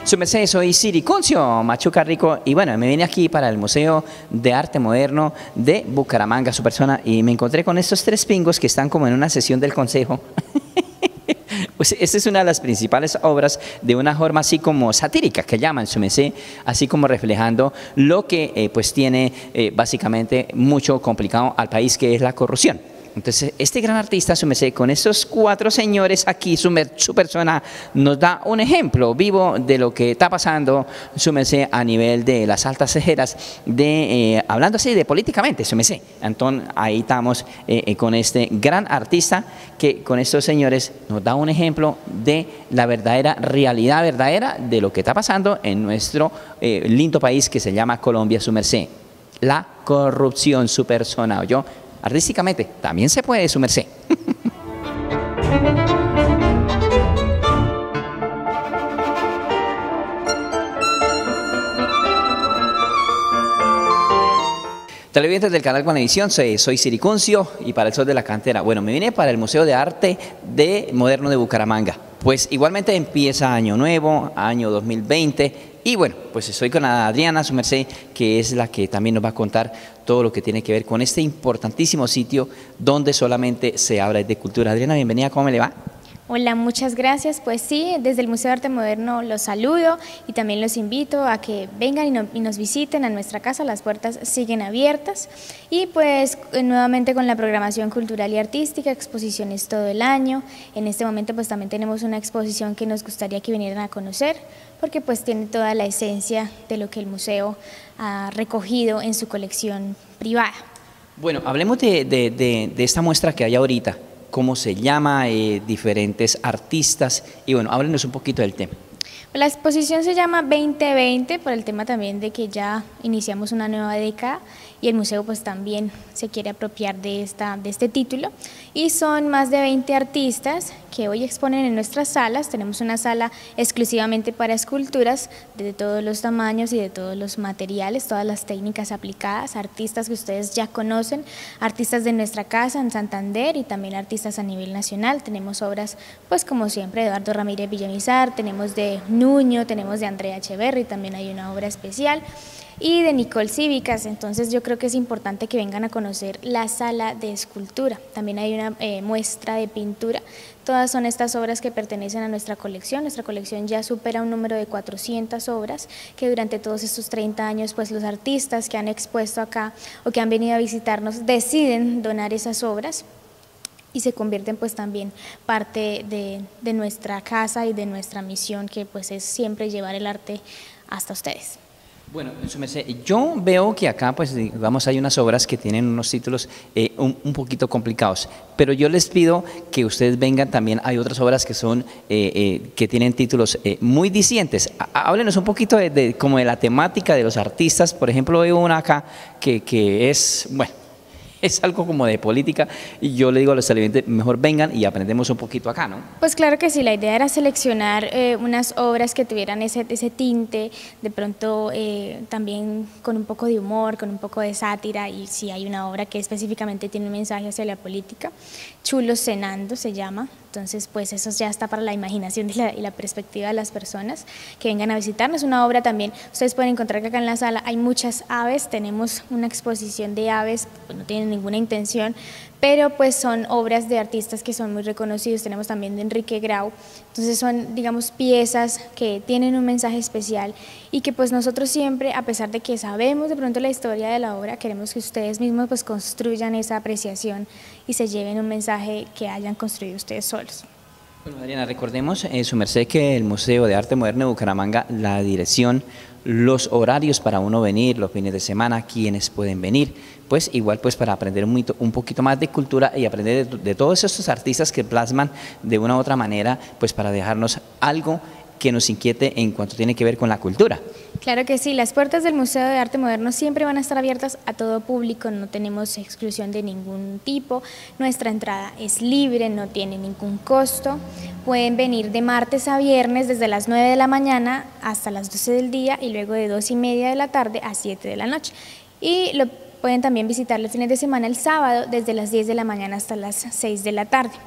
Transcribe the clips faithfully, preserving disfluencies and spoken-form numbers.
Su merced, soy Siricuncio Machuca Rico y bueno, me vine aquí para el Museo de Arte Moderno de Bucaramanga, su persona, y me encontré con estos tres pingos que están como en una sesión del consejo. Pues esta es una de las principales obras de una forma así como satírica que llaman su merced, así como reflejando lo que eh, pues tiene eh, básicamente mucho complicado al país, que es la corrupción. Entonces, este gran artista, su merced, con estos cuatro señores aquí, su, su persona nos da un ejemplo vivo de lo que está pasando, su merced, a nivel de las altas esferas, de, eh, hablando así de políticamente, su merced. Entonces, ahí estamos eh, eh, con este gran artista que con estos señores nos da un ejemplo de la verdadera realidad verdadera de lo que está pasando en nuestro eh, lindo país que se llama Colombia, su merced. La corrupción, su persona, ¿oyó? Artísticamente también se puede, su merced. Televidentes del canal Guanevisión, soy, soy Siricuncio y para el Sol de la Cantera. Bueno, me vine para el Museo de Arte de Moderno de Bucaramanga. Pues igualmente empieza año nuevo, año dos mil veinte. Y bueno, pues estoy con Adriana, su merced, que es la que también nos va a contar todo lo que tiene que ver con este importantísimo sitio donde solamente se habla de cultura. Adriana, bienvenida, ¿cómo me le va? Hola, muchas gracias. Pues sí, desde el Museo de Arte Moderno los saludo y también los invito a que vengan y, no, y nos visiten a nuestra casa. Las puertas siguen abiertas y pues nuevamente con la programación cultural y artística, exposiciones todo el año. En este momento pues también tenemos una exposición que nos gustaría que vinieran a conocer porque pues tiene toda la esencia de lo que el museo ha recogido en su colección privada. Bueno, hablemos de, de, de, de esta muestra que hay ahorita. ¿Cómo se llama? Eh, diferentes artistas y bueno, háblenos un poquito del tema. La exposición se llama veinte veinte por el tema también de que ya iniciamos una nueva década y el museo pues también se quiere apropiar de, esta, de este título y son más de veinte artistas que hoy exponen en nuestras salas. Tenemos una sala exclusivamente para esculturas de todos los tamaños y de todos los materiales, todas las técnicas aplicadas, artistas que ustedes ya conocen, artistas de nuestra casa en Santander y también artistas a nivel nacional. Tenemos obras pues como siempre de Eduardo Ramírez Villamizar, tenemos de Nuño, tenemos de Andrea Echeverry, también hay una obra especial y de Nicole Cívicas. Entonces yo creo que es importante que vengan a conocer la sala de escultura. También hay una eh, muestra de pintura. Todas son estas obras que pertenecen a nuestra colección. Nuestra colección ya supera un número de cuatrocientas obras que durante todos estos treinta años pues los artistas que han expuesto acá o que han venido a visitarnos deciden donar esas obras y se convierten pues también parte de, de nuestra casa y de nuestra misión, que pues es siempre llevar el arte hasta ustedes. Bueno, su merced, yo veo que acá pues digamos hay unas obras que tienen unos títulos eh, un, un poquito complicados, pero yo les pido que ustedes vengan también, hay otras obras que son eh, eh, que tienen títulos eh, muy distintos. Háblenos un poquito de, de como de la temática de los artistas. Por ejemplo, veo una acá que, que es, bueno, es algo como de política y yo le digo a los televidentes, mejor vengan y aprendemos un poquito acá, ¿no? Pues claro que sí, la idea era seleccionar eh, unas obras que tuvieran ese, ese tinte, de pronto eh, también con un poco de humor, con un poco de sátira, y si hay una obra que específicamente tiene un mensaje hacia la política, Chulos cenando se llama. Entonces pues eso ya está para la imaginación y la, y la perspectiva de las personas que vengan a visitarnos. Una obra también, ustedes pueden encontrar que acá en la sala hay muchas aves, tenemos una exposición de aves, pues no tienen ninguna intención, pero pues son obras de artistas que son muy reconocidos. Tenemos también de Enrique Grau. Entonces son, digamos, piezas que tienen un mensaje especial y que pues nosotros siempre, a pesar de que sabemos de pronto la historia de la obra, queremos que ustedes mismos pues construyan esa apreciación y se lleven un mensaje que hayan construido ustedes solos. Bueno, Adriana, recordemos, eh, su merced, que el Museo de Arte Moderno de Bucaramanga, la dirección, los horarios para uno venir, los fines de semana, quienes pueden venir, pues igual pues para aprender un, un poquito más de cultura y aprender de, de todos estos artistas que plasman de una u otra manera, pues para dejarnos algo que nos inquiete en cuanto tiene que ver con la cultura. Claro que sí, las puertas del Museo de Arte Moderno siempre van a estar abiertas a todo público, no tenemos exclusión de ningún tipo, nuestra entrada es libre, no tiene ningún costo, pueden venir de martes a viernes desde las nueve de la mañana hasta las doce del día y luego de dos y media de la tarde a siete de la noche. Y lo pueden también visitar los fines de semana el sábado desde las diez de la mañana hasta las seis de la tarde.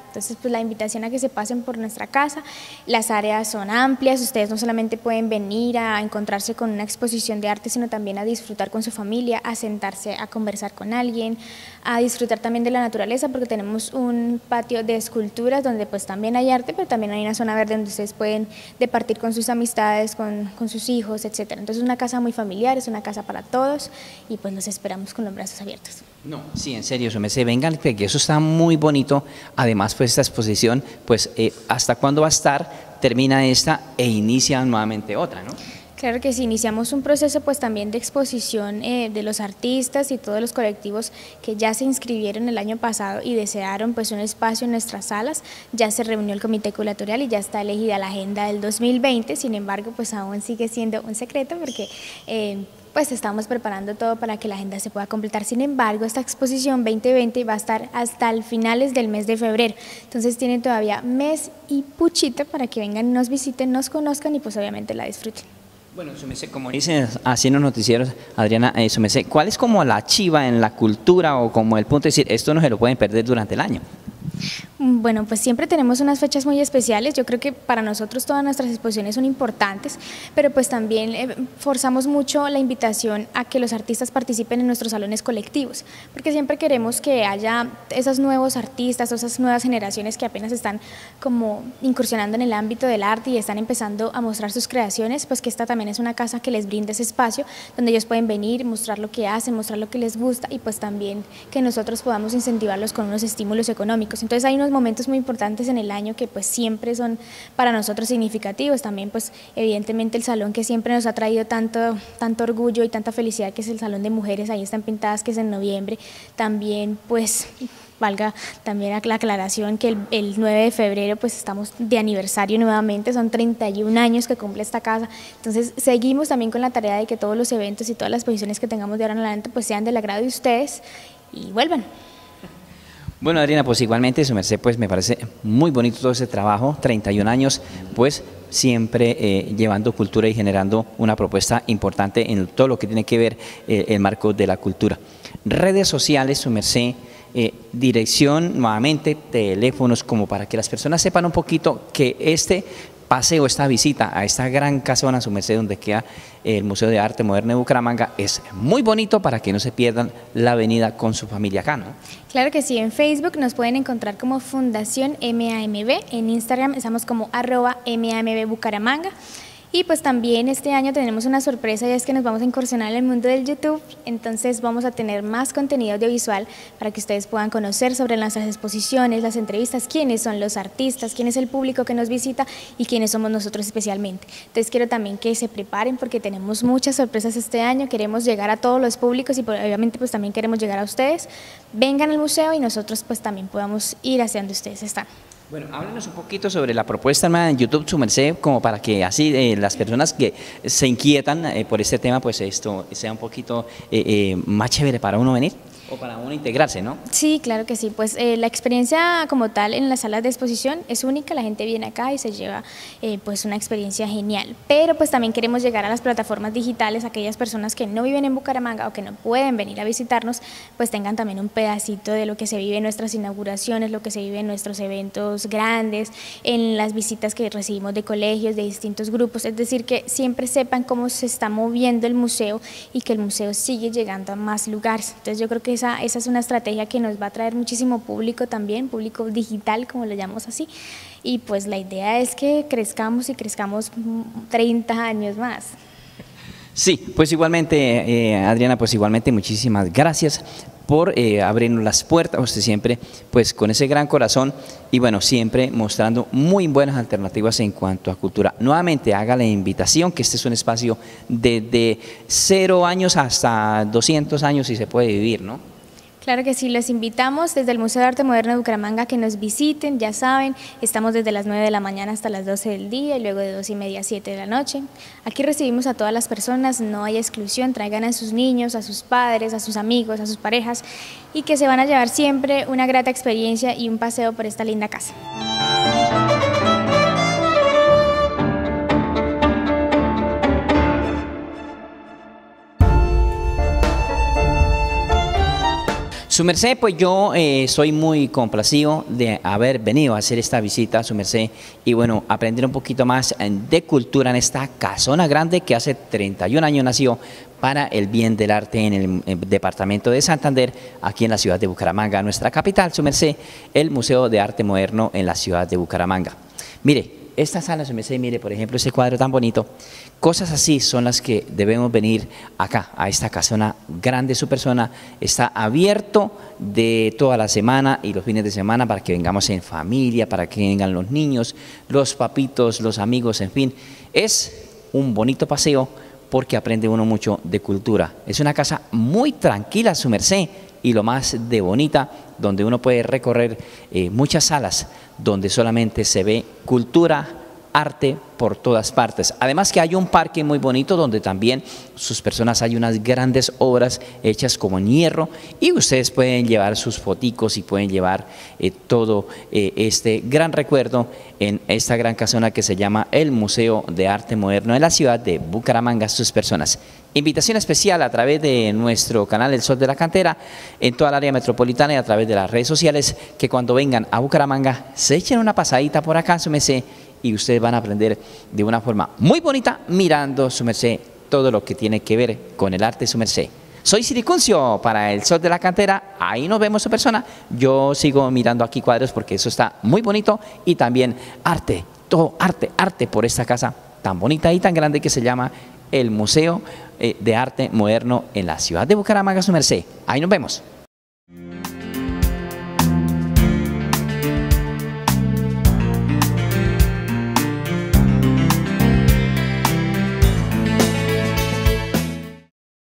Entonces, pues la invitación a que se pasen por nuestra casa. Las áreas son amplias, ustedes no solamente pueden venir a encontrarse con una exposición de arte, sino también a disfrutar con su familia, a sentarse a conversar con alguien, a disfrutar también de la naturaleza, porque tenemos un patio de esculturas donde pues también hay arte, pero también hay una zona verde donde ustedes pueden departir con sus amistades, con, con sus hijos, etcétera. Entonces es una casa muy familiar, es una casa para todos y pues los esperamos con los brazos abiertos. No, sí, en serio, su merced, vengan, que eso está muy bonito. Además, pues esta exposición, pues eh, ¿hasta cuándo va a estar? Termina esta e inicia nuevamente otra, ¿no? Claro que sí, iniciamos un proceso pues también de exposición eh, de los artistas y todos los colectivos que ya se inscribieron el año pasado y desearon pues un espacio en nuestras salas. Ya se reunió el comité curatorial y ya está elegida la agenda del dos mil veinte, sin embargo pues aún sigue siendo un secreto porque eh, pues estamos preparando todo para que la agenda se pueda completar. Sin embargo, esta exposición veinte veinte va a estar hasta el finales del mes de febrero, entonces tienen todavía mes y puchito para que vengan, nos visiten, nos conozcan y pues obviamente la disfruten. Bueno, su merced, como dicen así en los noticieros, Adriana, eh, su merced, ¿cuál es como la chiva en la cultura o como el punto de decir, esto no se lo pueden perder durante el año? Bueno, pues siempre tenemos unas fechas muy especiales. Yo creo que para nosotros todas nuestras exposiciones son importantes, pero pues también eh, forzamos mucho la invitación a que los artistas participen en nuestros salones colectivos, porque siempre queremos que haya esos nuevos artistas, esas nuevas generaciones que apenas están como incursionando en el ámbito del arte y están empezando a mostrar sus creaciones, pues que esta también es una casa que les brinda ese espacio donde ellos pueden venir, mostrar lo que hacen, mostrar lo que les gusta y pues también que nosotros podamos incentivarlos con unos estímulos económicos. Entonces hay unos momentos muy importantes en el año que pues siempre son para nosotros significativos. También pues evidentemente el salón que siempre nos ha traído tanto, tanto orgullo y tanta felicidad, que es el Salón de Mujeres, ahí están pintadas, que es en noviembre. También pues valga también la aclaración que el, el nueve de febrero pues estamos de aniversario nuevamente, son treinta y un años que cumple esta casa, entonces seguimos también con la tarea de que todos los eventos y todas las posiciones que tengamos de ahora en adelante pues sean del agrado de ustedes y vuelvan. Bueno, Adriana, pues igualmente, su merced, pues me parece muy bonito todo ese trabajo, treinta y un años, pues siempre eh, llevando cultura y generando una propuesta importante en todo lo que tiene que ver eh, el marco de la cultura. Redes sociales, su merced, eh, dirección, nuevamente, teléfonos, como para que las personas sepan un poquito que este paseo, esta visita a esta gran casona, su merced, donde queda el Museo de Arte Moderno de Bucaramanga, es muy bonito para que no se pierdan la venida con su familia acá, ¿no? Claro que sí, en Facebook nos pueden encontrar como Fundación M A M B, en Instagram estamos como arroba M A M B Bucaramanga. Y pues también este año tenemos una sorpresa, y es que nos vamos a incursionar en el mundo del YouTube, entonces vamos a tener más contenido audiovisual para que ustedes puedan conocer sobre nuestras exposiciones, las entrevistas, quiénes son los artistas, quién es el público que nos visita y quiénes somos nosotros especialmente. Entonces quiero también que se preparen porque tenemos muchas sorpresas este año, queremos llegar a todos los públicos y obviamente pues también queremos llegar a ustedes. Vengan al museo y nosotros pues también podamos ir hacia donde ustedes están. Bueno, háblenos un poquito sobre la propuesta en YouTube, su merced, como para que así eh, las personas que se inquietan eh, por este tema, pues esto sea un poquito eh, eh, más chévere para uno venir. O para uno integrarse, ¿no? Sí, claro que sí, pues eh, la experiencia como tal en las salas de exposición es única, la gente viene acá y se lleva eh, pues una experiencia genial, pero pues también queremos llegar a las plataformas digitales, aquellas personas que no viven en Bucaramanga o que no pueden venir a visitarnos, pues tengan también un pedacito de lo que se vive en nuestras inauguraciones, lo que se vive en nuestros eventos grandes, en las visitas que recibimos de colegios, de distintos grupos, es decir, que siempre sepan cómo se está moviendo el museo y que el museo sigue llegando a más lugares. Entonces yo creo que Esa, esa es una estrategia que nos va a traer muchísimo público también, público digital, como lo llamamos así, y pues la idea es que crezcamos y crezcamos treinta años más. Sí, pues igualmente, eh, Adriana, pues igualmente muchísimas gracias por eh, abrirnos las puertas, usted siempre pues con ese gran corazón y bueno, siempre mostrando muy buenas alternativas en cuanto a cultura. Nuevamente haga la invitación que este es un espacio desde cero años hasta doscientos años y se puede vivir, ¿no? Claro que sí, los invitamos desde el Museo de Arte Moderno de Bucaramanga que nos visiten, ya saben, estamos desde las nueve de la mañana hasta las doce del día y luego de dos y media a siete de la noche. Aquí recibimos a todas las personas, no hay exclusión, traigan a sus niños, a sus padres, a sus amigos, a sus parejas y que se van a llevar siempre una grata experiencia y un paseo por esta linda casa. Su merced, pues yo eh, soy muy complacido de haber venido a hacer esta visita, su merced, y bueno, aprender un poquito más de cultura en esta casona grande que hace treinta y un años nació para el bien del arte en el, en el departamento de Santander, aquí en la ciudad de Bucaramanga, nuestra capital, su merced, el Museo de Arte Moderno en la ciudad de Bucaramanga. Mire, esta sala, su merced, mire, por ejemplo, ese cuadro tan bonito, cosas así son las que debemos venir acá, a esta casona grande. Su persona está abierto de toda la semana y los fines de semana para que vengamos en familia, para que vengan los niños, los papitos, los amigos, en fin. Es un bonito paseo porque aprende uno mucho de cultura. Es una casa muy tranquila, su merced, y lo más de bonita, donde uno puede recorrer eh, muchas salas donde solamente se ve cultura, arte por todas partes. Además que hay un parque muy bonito donde también sus personas hay unas grandes obras hechas como en hierro y ustedes pueden llevar sus foticos y pueden llevar eh, todo eh, este gran recuerdo en esta gran casona que se llama el Museo de Arte Moderno en la ciudad de Bucaramanga, sus personas. Invitación especial a través de nuestro canal El Sol de la Cantera en toda el área metropolitana y a través de las redes sociales, que cuando vengan a Bucaramanga se echen una pasadita por acá, su merced, y ustedes van a aprender de una forma muy bonita mirando, su merced, todo lo que tiene que ver con el arte, su merced. Soy Siricuncio para El Sol de la Cantera, ahí nos vemos, su persona. Yo sigo mirando aquí cuadros porque eso está muy bonito y también arte, todo arte, arte por esta casa tan bonita y tan grande que se llama el Museo de Arte Moderno en la ciudad de Bucaramanga, su merced. Ahí nos vemos.